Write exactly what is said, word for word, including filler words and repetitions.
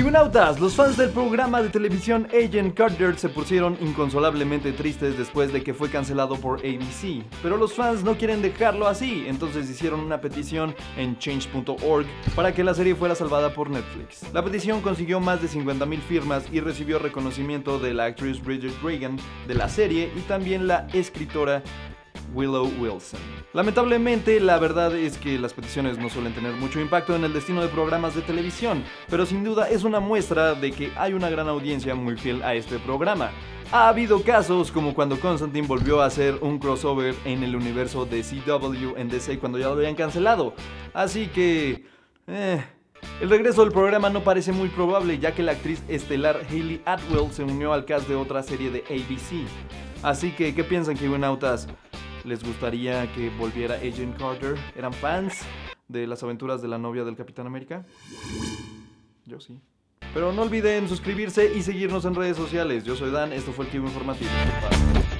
Kibernautas, los fans del programa de televisión Agent Carter se pusieron inconsolablemente tristes después de que fue cancelado por A B C, pero los fans no quieren dejarlo así, entonces hicieron una petición en change punto org para que la serie fuera salvada por Netflix. La petición consiguió más de cincuenta mil firmas y recibió reconocimiento de la actriz Bridget Regan de la serie y también la escritora Willow Wilson. Lamentablemente, la verdad es que las peticiones no suelen tener mucho impacto en el destino de programas de televisión, pero sin duda es una muestra de que hay una gran audiencia muy fiel a este programa. Ha habido casos como cuando Constantine volvió a hacer un crossover en el universo de C W en D C cuando ya lo habían cancelado, así que... Eh... El regreso del programa no parece muy probable, ya que la actriz estelar Hayley Atwell se unió al cast de otra serie de A B C. Así que, ¿qué piensan, Kibernautas? ¿Les gustaría que volviera Agent Carter? ¿Eran fans de las aventuras de la novia del Capitán América? Yo sí. Pero no olviden suscribirse y seguirnos en redes sociales. Yo soy Dan, esto fue el Kibo Informativo. Bye.